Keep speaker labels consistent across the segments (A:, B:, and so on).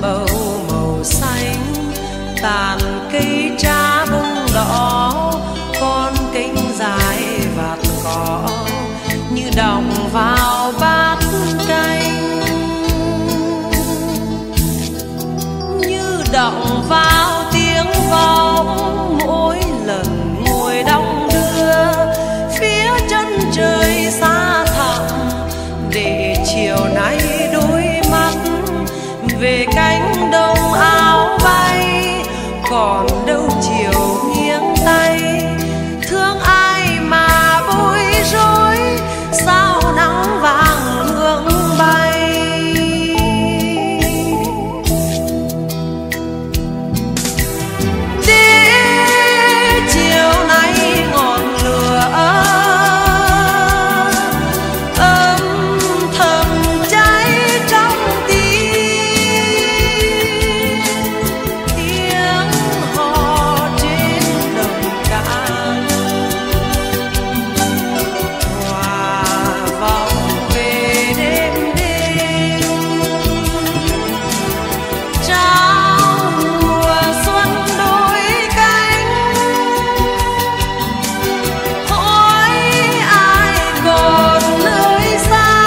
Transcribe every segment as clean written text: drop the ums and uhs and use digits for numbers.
A: bầu màu xanh, tàn cây trá bông đỏ, con kênh dài vạt cỏ như đọng vào bát canh, như đọng vào tiếng vọng mỗi lần ngồi đong đưa phía chân trời xa thẳm, để chiều nay đôi mắt về cánh đồng áo bay, còn đâu chiều nghiêng tay thương ai mà bối rối, sao nắng vàng hương bay. Để chiều nay ngọn lửa âm thầm cháy trong tim, tiếng hò trên đồng cạn hòa vọng về đêm đêm, trao mùa xuân đôi cánh, hỏi ai còn nơi xa,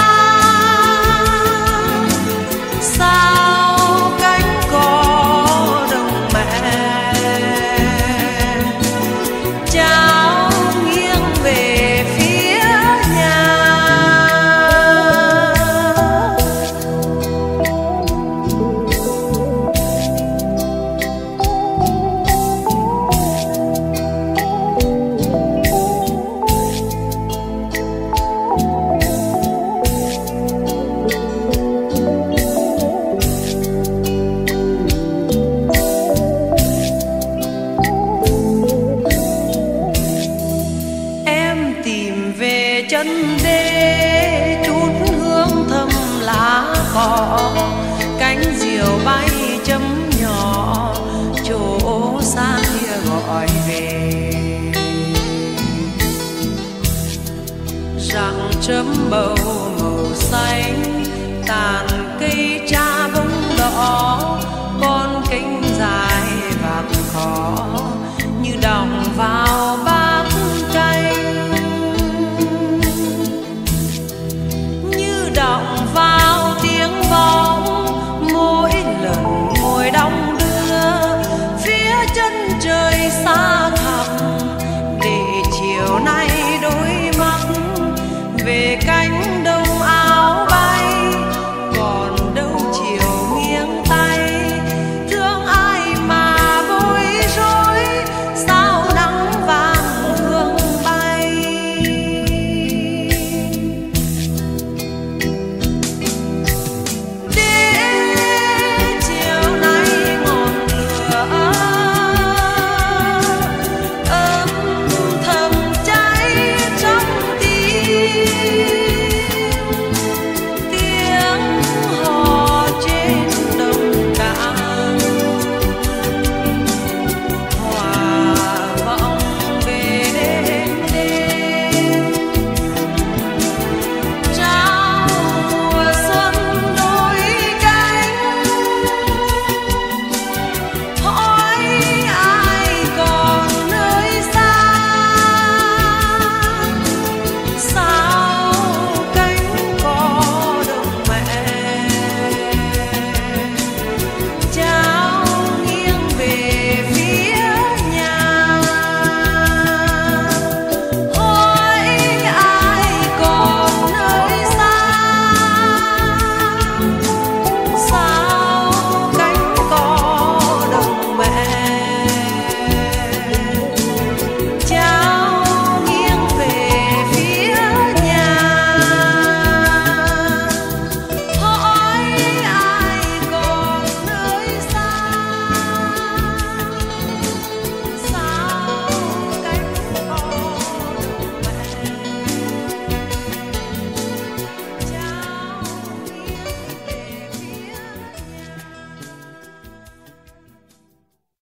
A: sao cánh cỏ đồng mẹ trao nghiêng về phía nhà. Em tìm về chân đê chút hương thơm lá cỏ, cánh diều bay chấm nhỏ chỗ xa kia gọi về, rặng chấm bầu màu xanh, tàn cây